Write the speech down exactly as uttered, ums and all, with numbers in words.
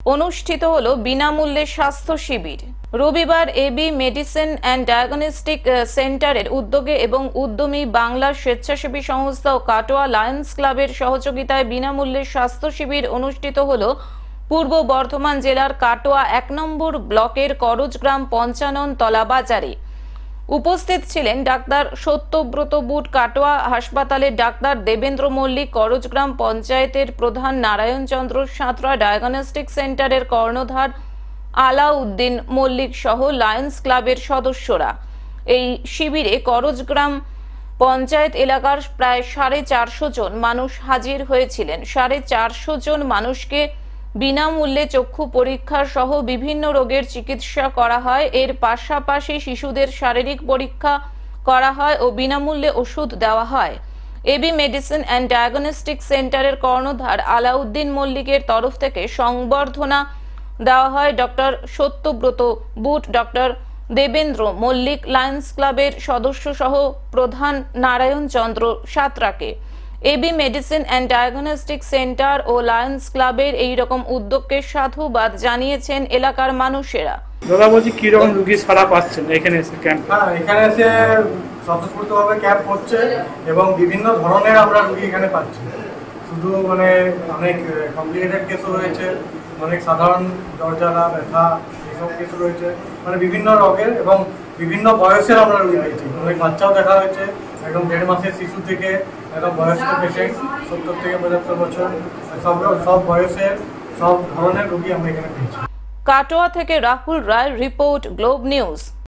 অনুষ্ঠিত হলো বিনামূল্যে স্বাস্থ্য শিবির। রবিবার এবি মেডিসিন অ্যান্ড ডায়াগনস্টিক সেন্টারের উদ্যোগে এবং উদ্যমী বাংলা স্বেচ্ছাসেবী সংস্থা ও কাটোয়া লায়ন্স ক্লাবের সহযোগিতায় বিনামূল্যে স্বাস্থ্য শিবির অনুষ্ঠিত হলো পূর্ব বর্ধমান জেলার কাটোয়া এক নম্বর ব্লকের করজগ্রাম পঞ্চানন তলা বাজারে। উপস্থিত ছিলেন ডাক্তার সত্যব্রত বুট, কাটোয়া হাসপাতালের ডাক্তার দেবেন্দ্র মল্লিক, করজগ্রাম পঞ্চায়েতের প্রধান নারায়ণ চন্দ্র সাঁতরা, ডায়াগনস্টিক সেন্টারের কর্ণধার আলাউদ্দিন মল্লিক সহ লায়ন্স ক্লাবের সদস্যরা। এই শিবিরে করজগ্রাম পঞ্চায়েত এলাকার প্রায় সাড়ে চারশো জন মানুষ হাজির হয়েছিলেন। সাড়ে চারশো জন মানুষকে বিনামূল্যে চক্ষু পরীক্ষা সহ বিভিন্ন রোগের চিকিৎসা করা হয়। এর পাশাপাশি শিশুদের শারীরিক পরীক্ষা করা হয় ও বিনামূল্যে ওষুধ দেওয়া হয়। এবি মেডিসিন অ্যান্ড ডায়াগনস্টিক সেন্টারের কর্ণধার আলাউদ্দিন মল্লিকের তরফ থেকে সংবর্ধনা দেওয়া হয় ডক্টর সত্যব্রত বুট, ডক্টর দেবেন্দ্র মল্লিক, লায়ন্স ক্লাবের সদস্য সহ প্রধান নারায়ণ চন্দ্র সাঁতরাকে। AB medicine and diagnostic centre ও লায়ন্স ক্লাবের এই রকম উদ্যোগকে সাধুবাদ জানিয়েছেন এলাকার মানুষেরা। দাদা বলছি কি রকম রোগী সারা পাচ্ছেন এখানে এসে ক্যাম্প? হ্যাঁ, এখানে এসে স্বতঃস্ফূর্তভাবে ক্যাম্প হচ্ছে এবং বিভিন্ন ধরনের আমরা রোগী এখানে পাচ্ছি। শুধু মানে অনেক কমপ্লিকেটেড কেসও রয়েছে, অনেক সাধারণ জ্বর জ্বালা ব্যথা এইসব কেস রয়েছে, মানে বিভিন্ন রোগের এবং বিভিন্ন বয়সের আমরা রোগী পেয়েছি। অনেক বাচ্চাও দেখা হয়েছে, একদম দেড় মাসের শিশু থেকে একদম বয়স্ক পেশেন্ট সত্তর থেকে পঁচাত্তর বছর সব সব বয়সের সব ধরনের রোগী আমরা এখানে পেয়েছি। কাটোয়া থেকে Rahul Roy report, Globe news.